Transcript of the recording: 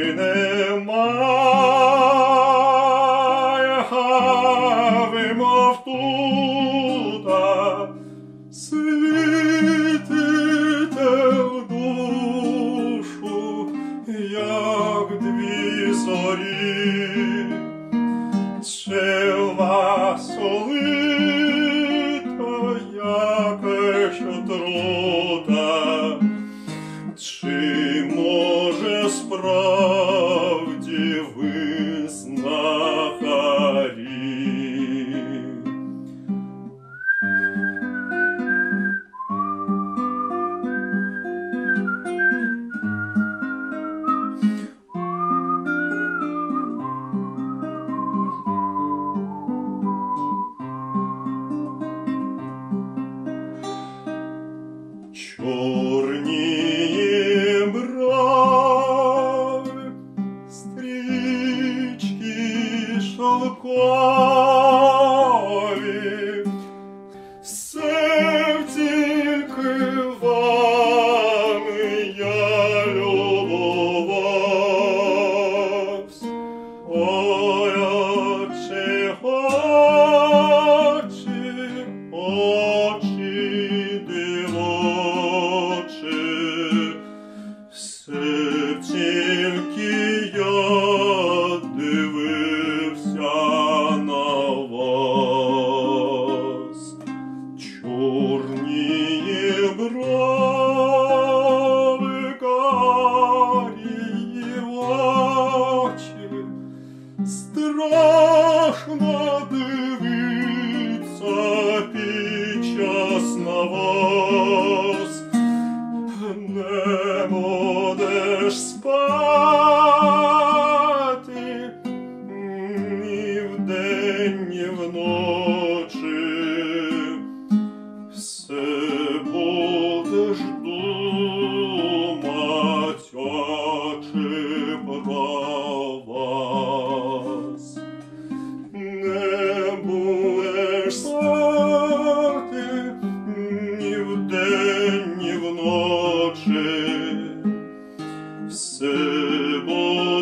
немає, мов тута, світите в душу, як дві зорі. Чи в вас улито якась отрута, чи, може, справді ви знахарі? Чорні брови, стрічки шовкові, все тільки вами я любувавсь. Ой, очі, очі дивочі, все тільки я дивився на вас. Чорні брови, карі очі, страшно дивиться під час на вас. Не будеш спати ні вдень, ні вночі, все будеш думать, очі про вас. Не будеш спати ні вдень, ні вночі, все буде